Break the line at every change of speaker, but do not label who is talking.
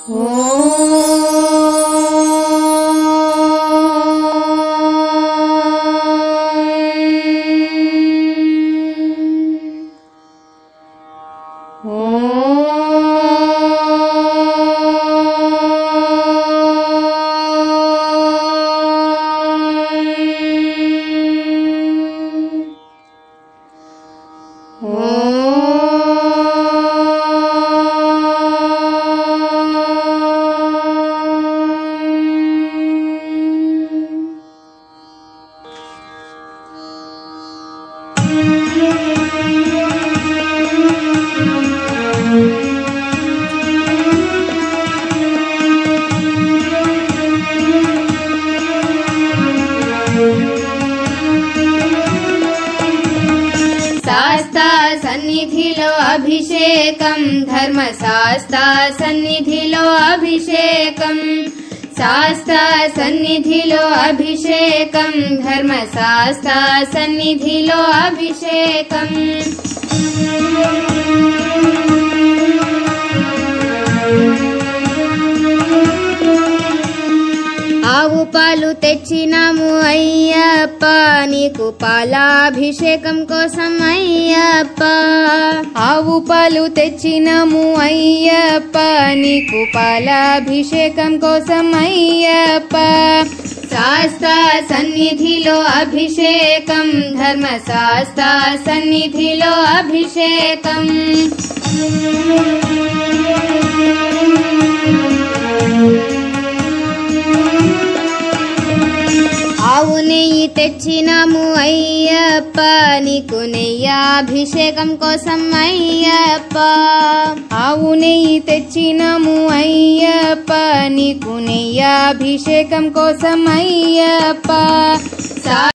శాస్తా సన్నిధిలో అభిషేకం ధర్మశాస్తా సన్నిధిలో అభిషేకం శాస్తా సన్నిధిలో అభిషేకం ధర్మశాస్తా సన్నిధిలో అభిషేకం ఆవు పాలు తెచ్చినాము అయ్యప్ప నీకు పాలాభిషేకం కోసం అయ్యప్ప
ఆవు పాలు తెచ్చినాము అయ్యప్ప నీకు పాలాభిషేకం కోసం అయ్యప్ప
శాస్తా సన్నిధిలో అభిషేకం ధర్మశాస్తా సన్నిధిలో అభిషేకం ఆవు నెయ్యి తెచ్చినాము అయ్యప్ప నీకు నెయ్యాభిషేకం కోసం అయ్యప్ప
ఆవు నెయ్యి తెచ్చినాము అయ్యప్ప నీకు నెయ్యాభిషేకం కోసం అయ్యప్ప